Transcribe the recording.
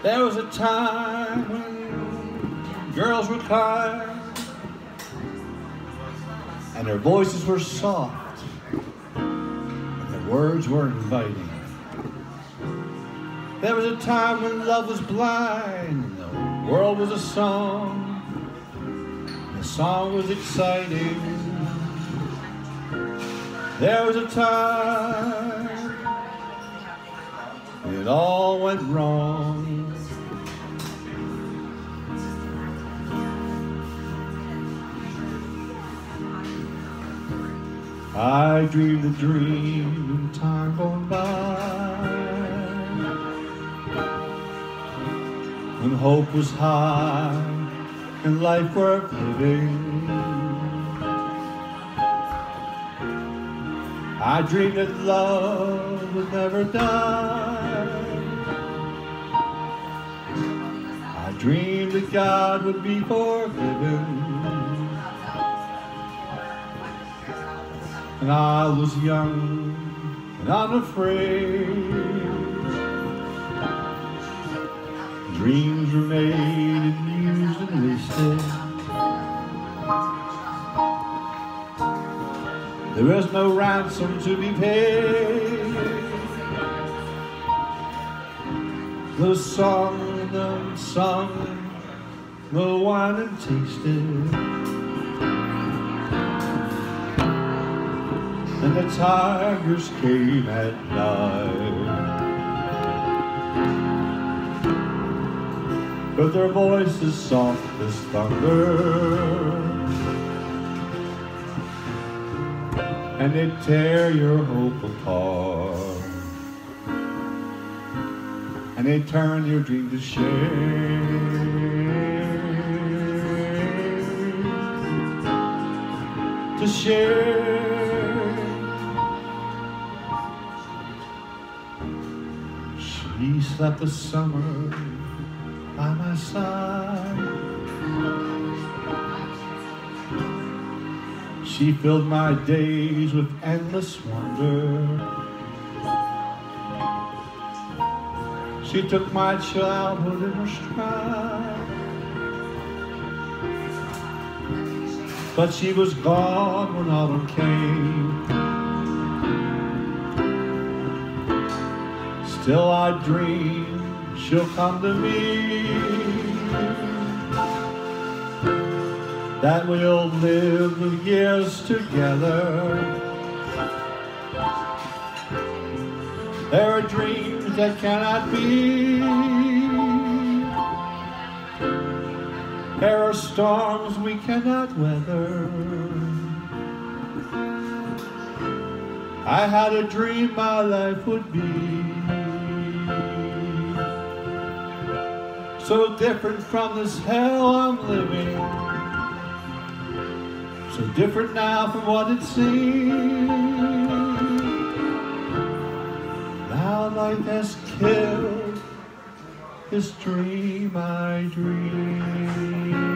There was a time when girls were kind and their voices were soft and their words were inviting. There was a time when love was blind and the world was a song. The song was exciting. There was a time when it all went wrong. I dreamed a dream in time gone by, when hope was high and life worth living. I dreamed that love would never die. I dreamed that God would be forgiven. And I was young and unafraid. Dreams were made and used and wasted. There was no ransom to be paid. The song unsung, no wine untasted. And the tigers came at night, but their voices soft as thunder, and they tear your hope apart, and they turn your dream to shame. She slept the summer by my side. She filled my days with endless wonder. She took my childhood in her stride, but she was gone when autumn came. Still I dream she'll come to me, that we'll live the years together. There are dreams that cannot be. There are storms we cannot weather. I had a dream my life would be so different from this hell I'm living, so different now from what it seemed. Now life has killed this dream I dreamed.